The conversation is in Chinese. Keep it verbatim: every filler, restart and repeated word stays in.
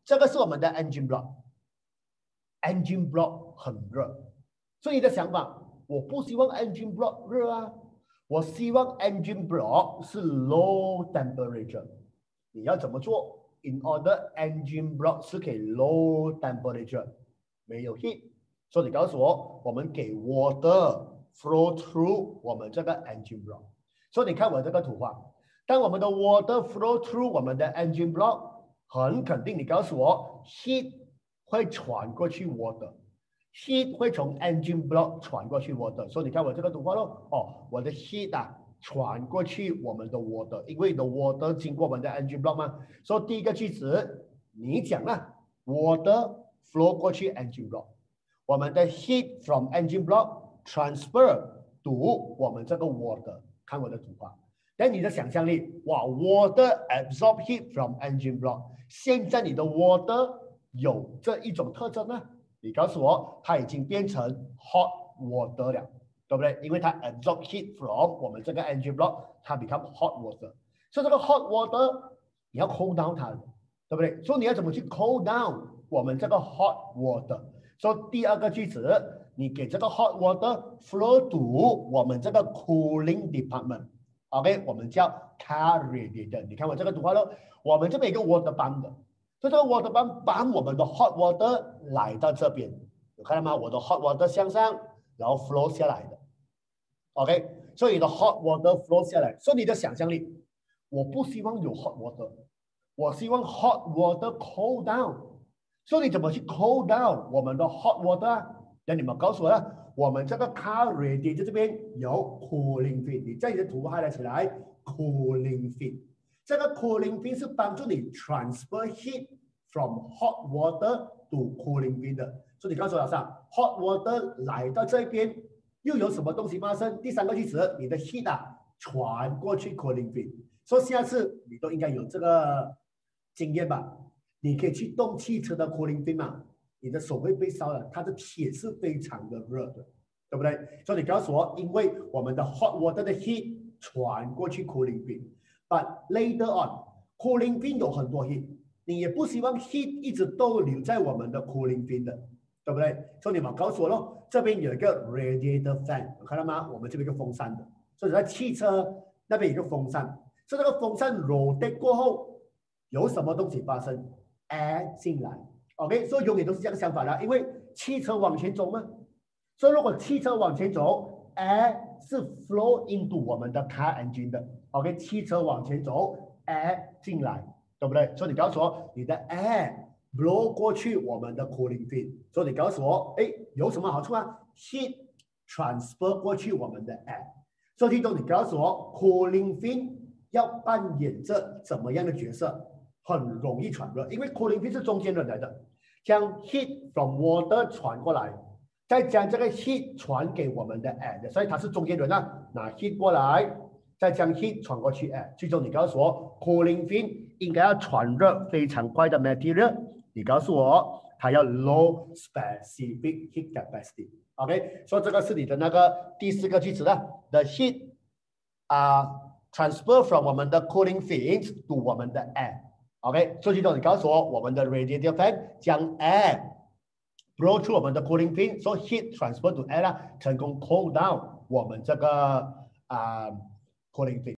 这个是我们的 engine block，engine block 很热，所以你的想法，我不希望 engine block 热啊，我希望 engine block 是 low temperature。你要怎么做 ？In order engine block 是可以 low temperature， 没有 heat， 所以你告诉我，我们给 water flow through 我们这个 engine block。所以你看我这个图画，当我们的 water flow through 我们的 engine block， 很肯定你告诉我 heat 会传过去 water。heat 会从 engine block 传过去 water， 所以你看我这个图画咯，哦，我的 heat 啊传过去我们的 water， 因为你的 water 经过我们的 engine block 嘛，所以第一个句子你讲啦 ，water flow 过去 engine block， 我们的 heat from engine block transfer to 我们这个 water， 看我的图画，但你的想象力，哇 ，water absorb heat from engine block， 现在你的 water 有这一种特征呢？你告诉我，它已经变成 hot water 了，对不对？因为它 absorb heat from 我们这个 engine block， 它 become hot water。所以这个 hot water 你要 cool down 它，对不对？所以你要怎么去 cool down 我们这个 hot water？ 所以第二个句子，你给这个 hot water flow to 我们这个 cooling department。OK， 我们叫 car radiator。你看我这个图画咯，我们这边有一个 water pump 的。所以这个 water pump 把我们的 hot water 来到这边，有看到吗？我的 hot water 向上，然后 flow 下来的 ，OK， 所以你的 hot water flow 下来，所以你的想象力，我不希望有 hot water， 我希望 hot water cool down， 所以你怎么去 cool down 我们的 hot water？ 那你们告诉我了，我们这个 car radiator 这边有 cooling fin， 你在你的图画了起来 cooling fin。这个 cooling fin 是帮助你 transfer heat from hot water to cooling fin 的，所以你告诉我老师 ，hot water 来到这边又有什么东西发生？第三个句子，你的 heat 啊传过去 cooling fin， 所以下次你都应该有这个经验吧？你可以去动汽车的 cooling fin 嘛，你的手会被烧的，它的铁是非常的热的，对不对？所以你告诉我，因为我们的 hot water 的 heat 传过去 cooling fin。But later on, cooling fin 有很多 heat， 你也不希望 heat 一直都留在我们的 cooling fin 的，对不对？所以你们告诉我咯，这边有一个 radiator fan， 有看到吗？我们这边有一个风扇的，所以在汽车那边有一个风扇，所以这个风扇 rotate 过后，有什么东西发生 ？air 进来 ，OK， 所以永远都是这样想法的，因为汽车往前走嘛，所以如果汽车往前走 ，air 是 flow into 我们的 car engine 的。OK， 汽车往前走 ，air 进来，对不对？所以你告诉我，你的 air blow 过去我们的 cooling fin， 所以你告诉我，哎，有什么好处啊 ？heat transfer 过去我们的 air， 所以听众你告诉我 ，cooling fin 要扮演着怎么样的角色？很容易传热，因为 cooling fin 是中间人来的，将 heat from water 传过来，再将这个 heat 传给我们的 air， 所以它是中间人啊，拿 heat 过来。再将 heat 传过去，哎，最终你告诉我 ，cooling fin 应该要传热非常快的 material， 你告诉我它要 low specific heat capacity，OK， 所以这个是你的那个第四个句子了 ，the heat 啊、uh, transfer from 我们的 cooling fins to 我们的 air，OK， 所以最终你告诉我，我们的 radiator fan 将 air blow through 我们的 cooling fin， 所以 heat transfer to air 啦，成功 cool down 我们这个啊。Uh, cooling fin